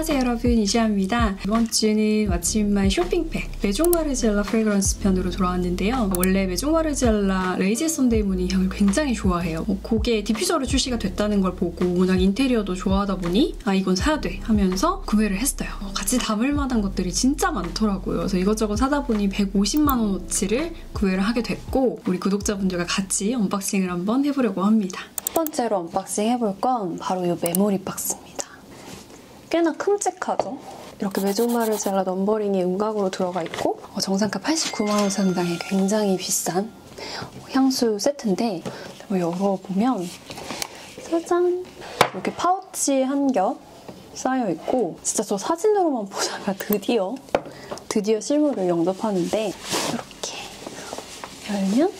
안녕하세요 여러분, 이지아입니다. 이번 주는 마침마의 쇼핑팩 메종 마르지엘라 프레그런스 편으로 돌아왔는데요. 원래 메종 마르지엘라 레이지 선데이 무늬 향을 굉장히 좋아해요. 그게 디퓨저로 출시가 됐다는 걸 보고 워낙 인테리어도 좋아하다 보니 이건 사야 돼 하면서 구매를 했어요. 같이 담을 만한 것들이 진짜 많더라고요. 그래서 이것저것 사다 보니 150만 원어치를 구매를 하게 됐고, 우리 구독자분들과 같이 언박싱을 한번 해보려고 합니다. 첫 번째로 언박싱 해볼 건 바로 이 메모리 박스입니다. 꽤나 큼직하죠? 이렇게 메종 마르지엘라 넘버링이 음각으로 들어가 있고 정상가 89만 원 상당의 굉장히 비싼 향수 세트인데, 열어보면 짜잔! 이렇게 파우치 한 겹 쌓여있고, 진짜 저 사진으로만 보다가 드디어 실물을 영접하는데, 이렇게 열면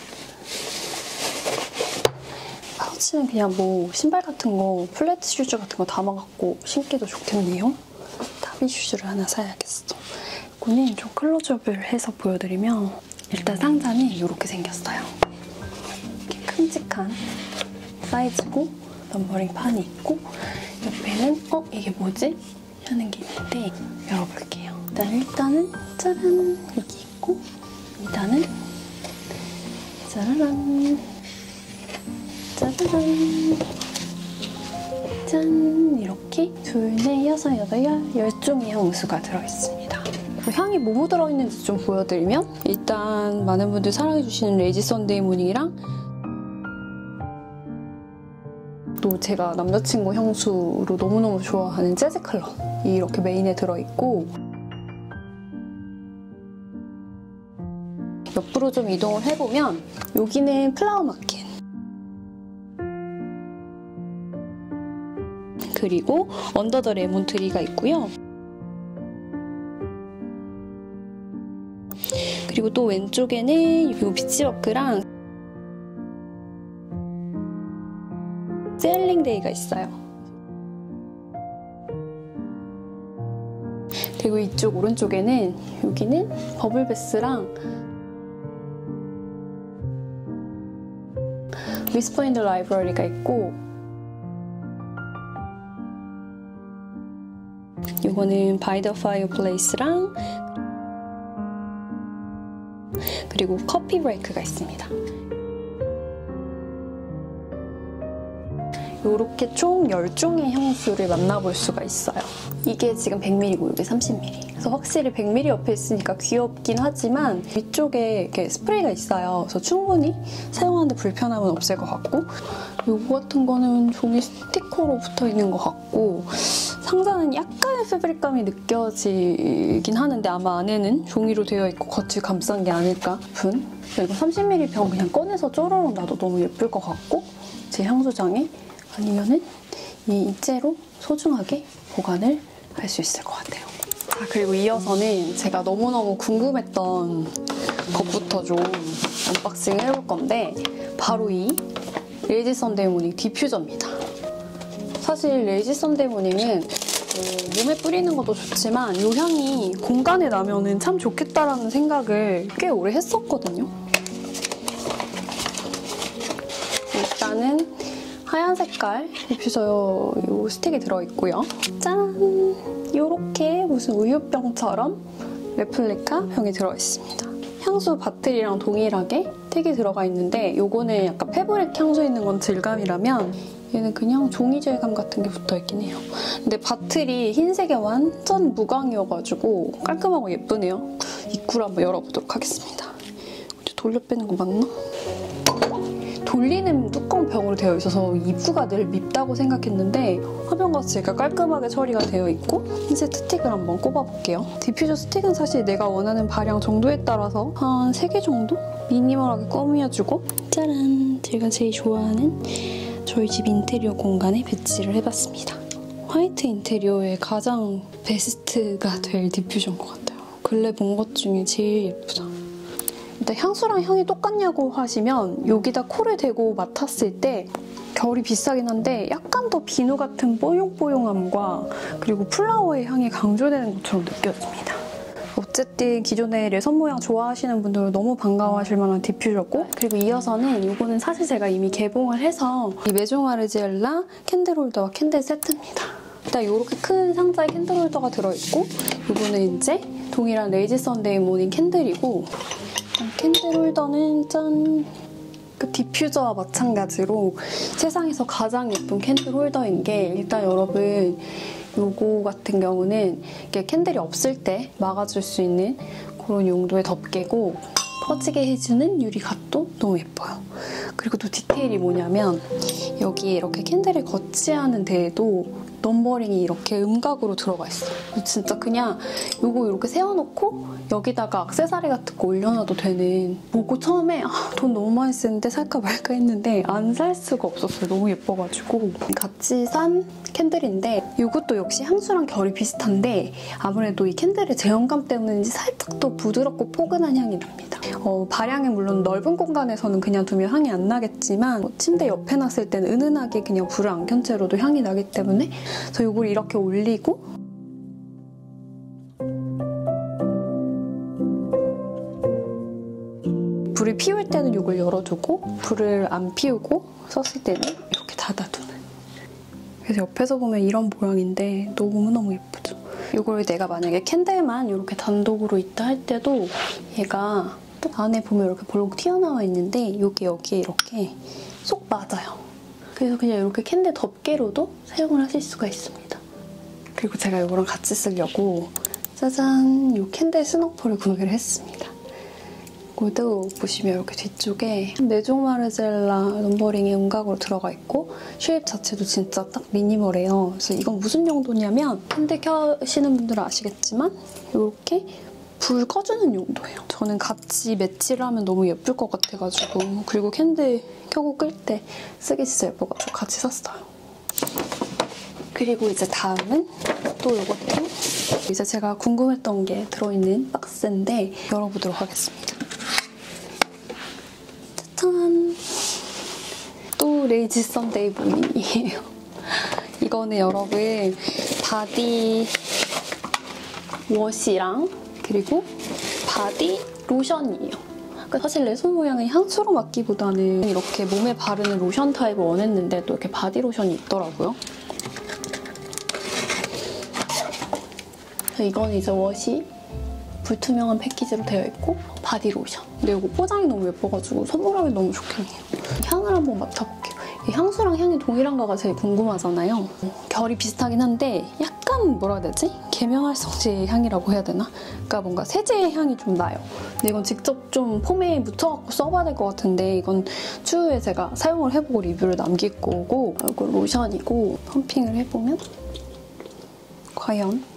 파우치는 그냥 뭐 신발 같은 거, 플랫 슈즈 같은 거 담아갖고 신기도 좋겠네요. 타비 슈즈를 하나 사야겠어. 이거는 좀 클로즈업을 해서 보여드리면, 일단 상자는 이렇게 생겼어요. 이렇게 큼직한 사이즈고 넘버링 판이 있고, 옆에는 이게 뭐지? 하는 게 있는데 열어볼게요. 일단은 짜란! 이게 있고, 2단은 짜라란! 짜자잔! 짠! 이렇게 둘, 넷, 여섯, 여덟, 10종의 향수가 들어있습니다. 향이 뭐뭐 들어있는지 좀 보여드리면, 일단 많은 분들 사랑해주시는 레이지 선데이 무늬랑 또 제가 남자친구 향수로 너무너무 좋아하는 재즈 컬러 이렇게 메인에 들어있고, 옆으로 좀 이동을 해보면 여기는 플라워 마켓, 그리고 언더 더 레몬 트리가 있고요. 그리고 또 왼쪽에는 이 비치워크랑 셀링데이가 있어요. 그리고 이쪽 오른쪽에는 여기는 버블베스랑 위스퍼 인 더 라이브러리가 있고, 이거는 바이 더 파이어 플레이스랑 그리고 커피 브레이크가 있습니다. 이렇게 총 10종의 향수를 만나볼 수가 있어요. 이게 지금 100ml고 이게 30ml. 그래서 확실히 100ml 옆에 있으니까 귀엽긴 하지만 위쪽에 이렇게 스프레이가 있어요. 그래서 충분히 사용하는데 불편함은 없을 것 같고, 이거 같은 거는 종이 스티커로 붙어있는 것 같고, 상자는 약간의 패브릭감이 느껴지긴 하는데 아마 안에는 종이로 되어 있고 겉을 감싼 게 아닐까 싶은. 이거 30ml 병 그냥 꺼내서 쪼르륵 놔도 너무 예쁠 것 같고, 제 향수장에 아니면은 이 입재로 소중하게 보관을 할 수 있을 것 같아요. 그리고 이어서는 제가 너무너무 궁금했던 것부터 좀 언박싱을 해볼 건데, 바로 이 레이지 선데이 무늬 디퓨저입니다. 사실 레이지 선데이 무늬는 몸에 뿌리는 것도 좋지만 이 향이 공간에 나면은 참 좋겠다라는 생각을 꽤 오래 했었거든요. 일단은 하얀 색깔 디퓨저 이 스틱이 들어있고요. 짠! 이렇게 무슨 우유병처럼 레플리카 병이 들어있습니다. 향수 바틀이랑 동일하게 텍이 들어가 있는데, 요거는 약간 패브릭 향수 있는 건 질감이라면 얘는 그냥 종이 질감 같은 게 붙어있긴 해요. 근데 바틀이 흰색에 완전 무광이어가지고 깔끔하고 예쁘네요. 입구를 한번 열어보도록 하겠습니다. 돌려 빼는 거 맞나? 돌리는 뚜껑 병으로 되어 있어서 입구가 늘 밉다고 생각했는데 화병같이 이렇게 깔끔하게 처리가 되어 있고, 흰색 스틱을 한번 꼽아볼게요. 디퓨저 스틱은 사실 내가 원하는 발향 정도에 따라서 한 3개 정도? 미니멀하게 꾸며주고, 짜란! 제가 제일 좋아하는 저희 집 인테리어 공간에 배치를 해봤습니다. 화이트 인테리어의 가장 베스트가 될 디퓨저인 것 같아요. 근래 본 것 중에 제일 예쁘다. 일단 향수랑 향이 똑같냐고 하시면 여기다 코를 대고 맡았을 때 결이 비싸긴 한데 약간 더 비누 같은 뽀용뽀용함과 그리고 플라워의 향이 강조되는 것처럼 느껴집니다. 어쨌든 기존의 레선 모양 좋아하시는 분들은 너무 반가워하실 만한 디퓨저고, 그리고 이어서는 이거는 사실 제가 이미 개봉을 해서 이 메종 마르지엘라 캔들 홀더와 캔들 세트입니다. 일단 이렇게 큰 상자에 캔들 홀더가 들어있고 이거는 이제 동일한 레이지 선데이 모닝 캔들이고 캔들 홀더는 짠! 그 디퓨저와 마찬가지로 세상에서 가장 예쁜 캔들 홀더인 게 일단 여러분 요거 같은 경우는 이게 캔들이 없을 때 막아줄 수 있는 그런 용도의 덮개고 퍼지게 해주는 유리갓도 너무 예뻐요. 그리고 또 디테일이 뭐냐면 여기에 이렇게 캔들을 거치하는 데에도 넘버링이 이렇게 음각으로 들어가 있어요. 진짜 그냥 요거 이렇게 세워놓고 여기다가 액세서리 같은 거 올려놔도 되는 보고 처음에 돈 너무 많이 쓰는데 살까 말까 했는데 안 살 수가 없었어요. 너무 예뻐가지고 같이 산 캔들인데 이것도 역시 향수랑 결이 비슷한데 아무래도 이 캔들의 제형감 때문인지 살짝 더 부드럽고 포근한 향이 납니다. 발향은 물론 넓은 공간에서는 그냥 두면 향이 안 나겠지만 침대 옆에 놨을 때는 은은하게 그냥 불을 안 켠 채로도 향이 나기 때문에 그래서 이걸 이렇게 올리고 불을 피울 때는 이걸 열어두고 불을 안 피우고 썼을 때는 이렇게 닫아두는. 그래서 옆에서 보면 이런 모양인데 너무너무 예쁘죠? 이걸 내가 만약에 캔들만 이렇게 단독으로 있다 할 때도 얘가 안에 보면 이렇게 볼록 튀어나와 있는데 여기에 이렇게 쏙 맞아요. 그래서 그냥 이렇게 캔들 덮개로도 사용을 하실 수가 있습니다. 그리고 제가 이거랑 같이 쓰려고 짜잔! 이 캔들 스노퍼를 구매를 했습니다. 이것도 보시면 이렇게 뒤쪽에 메종 마르젤라 넘버링이 음각으로 들어가 있고 쉐입 자체도 진짜 딱 미니멀해요. 그래서 이건 무슨 용도냐면 캔들 켜시는 분들은 아시겠지만 이렇게 불 꺼주는 용도예요. 저는 같이 매치를 하면 너무 예쁠 것 같아가지고 그리고 캔들 켜고 끌 때 쓰기 진짜 예뻐가지고 같이 샀어요. 그리고 이제 다음은 또 이것도 이제 제가 궁금했던 게 들어있는 박스인데 열어보도록 하겠습니다. 짜잔! 또 레이지 선데이 모닝이에요. 이거는 여러분 바디 워시랑 그리고 바디 로션이에요. 그러니까 사실 내 손 모양은 향수로 맡기보다는 이렇게 몸에 바르는 로션 타입을 원했는데 또 이렇게 바디 로션이 있더라고요. 이건 이제 워시 불투명한 패키지로 되어 있고 바디 로션. 근데 이거 포장이 너무 예뻐가지고 선물하기 너무 좋겠네요. 향을 한번 맡아볼게요. 이 향수랑 향이 동일한가가 제일 궁금하잖아요. 결이 비슷하긴 한데 약간 뭐라 해야 되지? 계면활성제 향이라고 해야 되나? 그러니까 뭔가 세제 향이 좀 나요. 근데 이건 직접 좀 폼에 묻혀갖고 써봐야 될 것 같은데 이건 추후에 제가 사용을 해보고 리뷰를 남길 거고 이거 로션이고 펌핑을 해보면 과연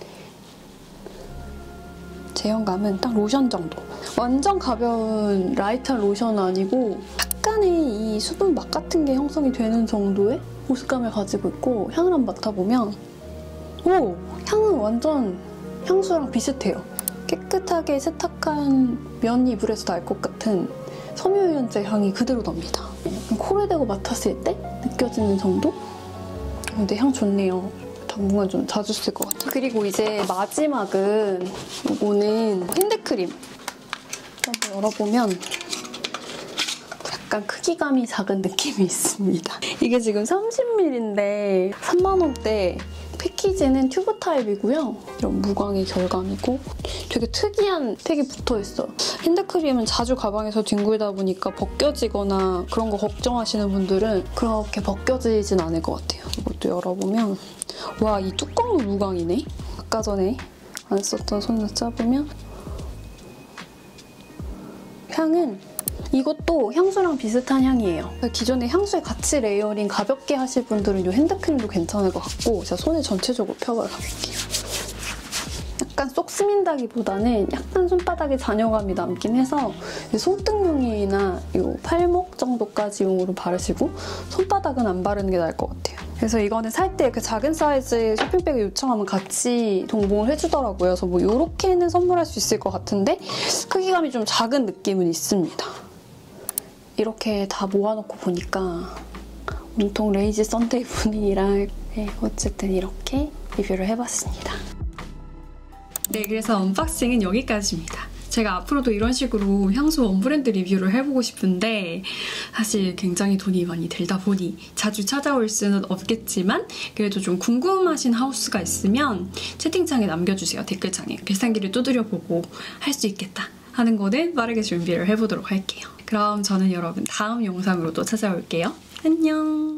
제형감은 딱 로션 정도. 완전 가벼운 라이트한 로션은 아니고 약간의 이 수분 맛 같은 게 형성이 되는 정도의 보습감을 가지고 있고 향을 한번 맡아보면 오! 향은 완전 향수랑 비슷해요. 깨끗하게 세탁한 면 이불에서 날 것 같은 섬유유연제 향이 그대로 납니다. 코를 대고 맡았을 때 느껴지는 정도? 근데 향 좋네요. 당분간 좀 자주 쓸 것 같아요. 그리고 이제 마지막은 이거는 핸드크림. 한번 열어보면 약간 크기감이 작은 느낌이 있습니다. 이게 지금 30ml인데 3만원대 패키지는 튜브 타입이고요. 이런 무광의 결감이고 되게 특이한 택이 붙어있어요. 핸드크림은 자주 가방에서 뒹굴다 보니까 벗겨지거나 그런 거 걱정하시는 분들은 그렇게 벗겨지진 않을 것 같아요. 이것도 열어보면 와, 이 뚜껑도 무광이네? 아까 전에 안 썼던 손으로 짜보면 향은 이것도 향수랑 비슷한 향이에요. 기존에 향수에 같이 레이어링 가볍게 하실 분들은 이 핸드크림도 괜찮을 것 같고 제가 손을 전체적으로 펴봐볼게요. 약간 쏙 스민다기보다는 약간 손바닥에 잔여감이 남긴 해서 손등용이나 이 팔목 정도까지 용으로 바르시고 손바닥은 안 바르는 게 나을 것 같아요. 그래서 이거는 살 때 이렇게 작은 사이즈 쇼핑백을 요청하면 같이 동봉을 해주더라고요. 그래서 뭐 이렇게는 선물할 수 있을 것 같은데 크기감이 좀 작은 느낌은 있습니다. 이렇게 다 모아놓고 보니까 온통 레이지 선데이 모닝이랑 어쨌든 이렇게 리뷰를 해봤습니다. 네, 그래서 언박싱은 여기까지입니다. 제가 앞으로도 이런 식으로 향수 원브랜드 리뷰를 해보고 싶은데 사실 굉장히 돈이 많이 들다 보니 자주 찾아올 수는 없겠지만 그래도 좀 궁금하신 하우스가 있으면 채팅창에 남겨주세요. 댓글창에. 계산기를 두드려보고 할 수 있겠다 하는 거는 빠르게 준비를 해보도록 할게요. 그럼 저는 여러분 다음 영상으로 또 찾아올게요. 안녕.